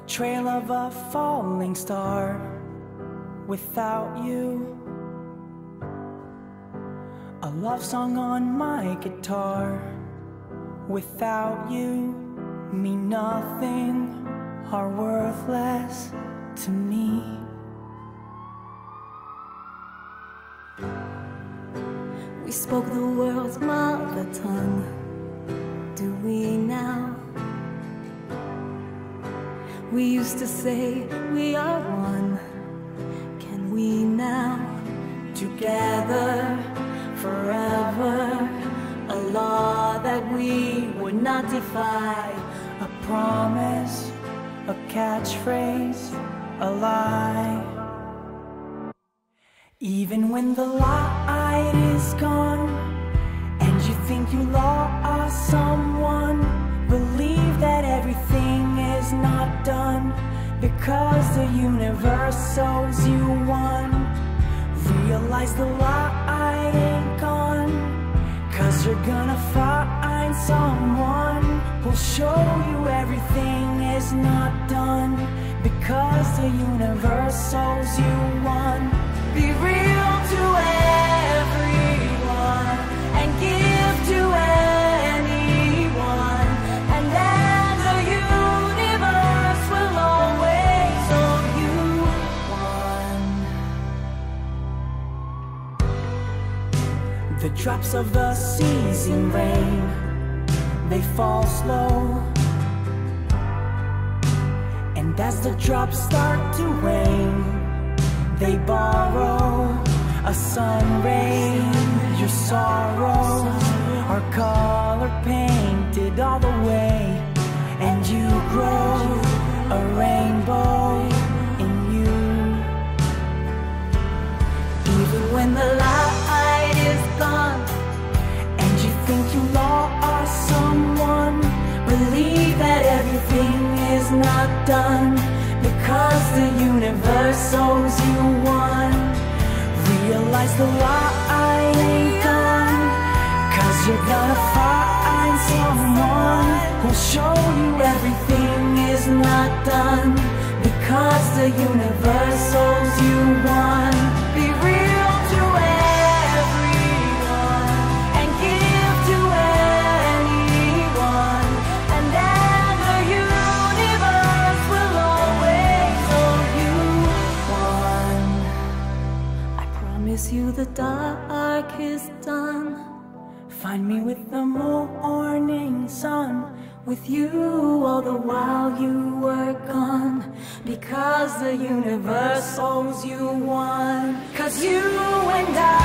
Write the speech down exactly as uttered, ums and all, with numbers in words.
trail of a falling star without you. A love song on my guitar without you mean nothing, are worthless to me. We spoke the world's mother tongue, do we now? We used to say we are one, can we now? Together, forever, a law that we would not defy. A promise, a catchphrase, a lie. Even when the light is gone and you think you lost someone, believe that everything is not done, because the universe owes you one. Realize the light ain't gone, cause you're gonna find someone who'll show you everything is not done, because the universe owes you one. Be real to everyone and give to anyone, and then the universe will always owe you one. The drops of the ceasing rain, they fall slow, and as the drops start to wane, they borrow a sun ray. Your sorrows are color painted all the way, and you grow a rainbow in you. Even when the light is gone and you think you lost someone, believe that everything is not done, because the universe owes you one. Realize the light ain't gone, cause you're gonna find someone who'll show you everything is not done, because the universe owes you one. Be real to everyone and give to anyone, and then the universe will always owe you one. I promise you the dark is done. Find me with the morning sun, with you all the while you were gone, because the universe owes you one. Cause you and I